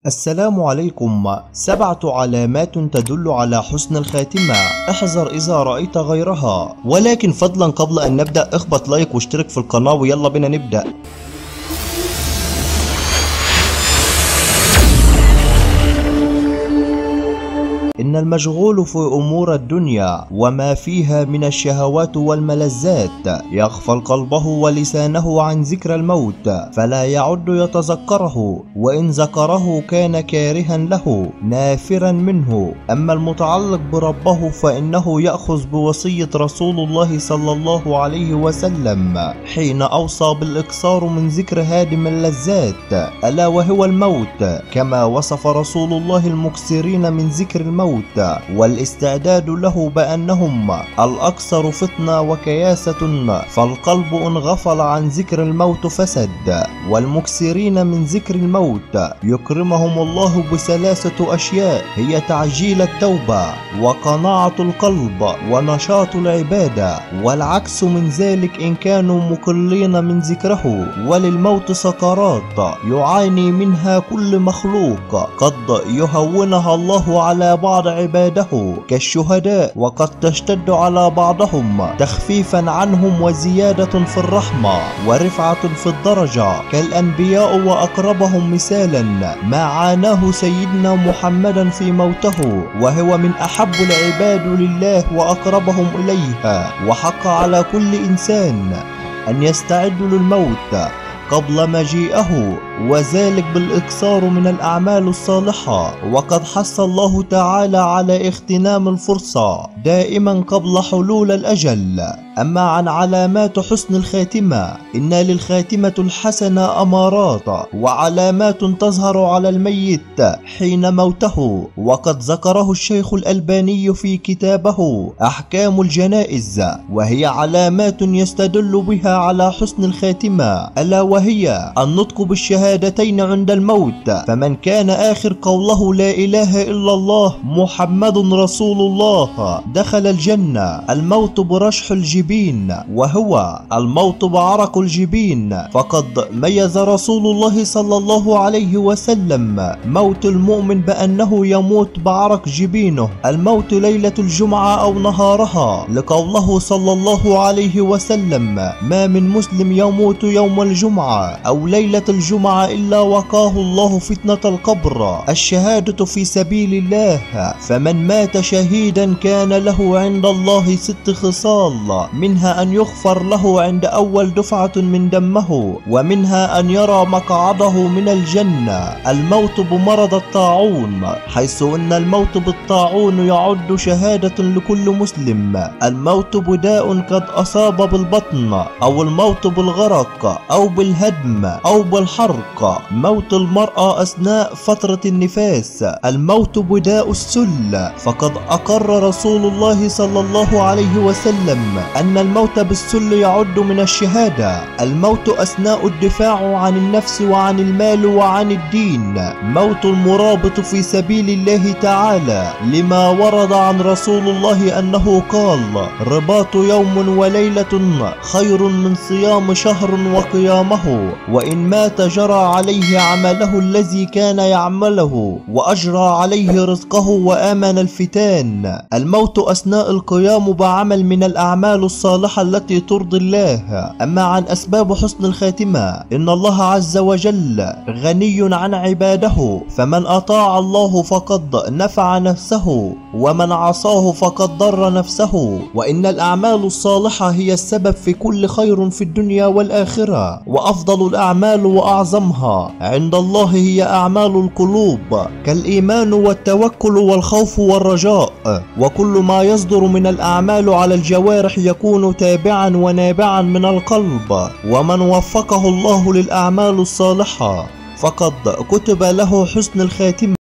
السلام عليكم. 7 علامات تدل على حسن الخاتمة، احذر إذا رأيت غيرها. ولكن فضلا قبل أن نبدأ اخبط لايك واشترك في القناة ويلا بينا نبدأ. إن المشغول في أمور الدنيا وما فيها من الشهوات والملذات يغفل قلبه ولسانه عن ذكر الموت، فلا يعد يتذكره، وإن ذكره كان كارها له نافرا منه. أما المتعلق بربه فإنه يأخذ بوصية رسول الله صلى الله عليه وسلم حين أوصى بالإكثار من ذكر هادم اللذات ألا وهو الموت، كما وصف رسول الله المكثرين من ذكر الموت والاستعداد له بأنهم الأكثر فتنة وكياسة، فالقلب إن غفل عن ذكر الموت فسد. والمكثرين من ذكر الموت يكرمهم الله بثلاثة أشياء، هي تعجيل التوبة وقناعة القلب ونشاط العبادة، والعكس من ذلك إن كانوا مقلين من ذكره. وللموت سكرات يعاني منها كل مخلوق، قد يهونها الله على بعض عباده كالشهداء، وقد تشتد على بعضهم تخفيفا عنهم وزيادة في الرحمة ورفعة في الدرجة كالأنبياء، وأقربهم مثالا ما عاناه سيدنا محمدا في موته، وهو من أحب العباد لله وأقربهم إليه. وحق على كل إنسان أن يستعد للموت قبل مجيئه، وذلك بالإكثار من الأعمال الصالحة. وقد حث الله تعالى على اغتنام الفرصة دائما قبل حلول الأجل. أما عن علامات حسن الخاتمة، إن للخاتمة الحسنة أمارات وعلامات تظهر على الميت حين موته، وقد ذكره الشيخ الألباني في كتابه أحكام الجنائز، وهي علامات يستدل بها على حسن الخاتمة، ألا وهي النطق بالشهادتين عند الموت، فمن كان آخر قوله لا إله إلا الله محمد رسول الله دخل الجنة. الموت برشح الجبين، وهو الموت بعرق الجبين، فقد ميز رسول الله صلى الله عليه وسلم موت المؤمن بأنه يموت بعرق جبينه، الموت ليلة الجمعة أو نهارها، لقوله صلى الله عليه وسلم ما من مسلم يموت يوم الجمعة أو ليلة الجمعة إلا وقاه الله فتنة القبر. الشهادة في سبيل الله، فمن مات شهيدا كان له عند الله 6 خصال، منها أن يغفر له عند أول دفعة من دمه، ومنها أن يرى مقعده من الجنة. الموت بمرض الطاعون، حيث أن الموت بالطاعون يعد شهادة لكل مسلم. الموت بداء قد أصاب بالبطن، أو الموت بالغرق أو بالهدم أو بالحرق. موت المرأة أثناء فترة النفاس. الموت بداء السل، فقد أقر رسول الله صلى الله عليه وسلم أن الموت بالسل يعد من الشهادة. الموت أثناء الدفاع عن النفس وعن المال وعن الدين. موت المرابط في سبيل الله تعالى، لما ورد عن رسول الله أنه قال رباط يوم وليلة خير من صيام شهر وقيامه، وإن مات جرى عليه عمله الذي كان يعمله وأجرى عليه رزقه وآمن الفتان. الموت أثناء القيام بعمل من الأعمال الصالحة التي ترضي الله. أما عن أسباب حسن الخاتمة، إن الله عز وجل غني عن عباده، فمن أطاع الله فقد نفع نفسه، ومن عصاه فقد ضر نفسه. وإن الأعمال الصالحة هي السبب في كل خير في الدنيا والآخرة، وأفضل الأعمال وأعظمها عند الله هي أعمال القلوب، كالإيمان والتوكل والخوف والرجاء. وكل ما يصدر من الأعمال على الجوارح يكون تابعا ونابعا من القلب. ومن وفقه الله للأعمال الصالحة فقد كتب له حسن الخاتمة.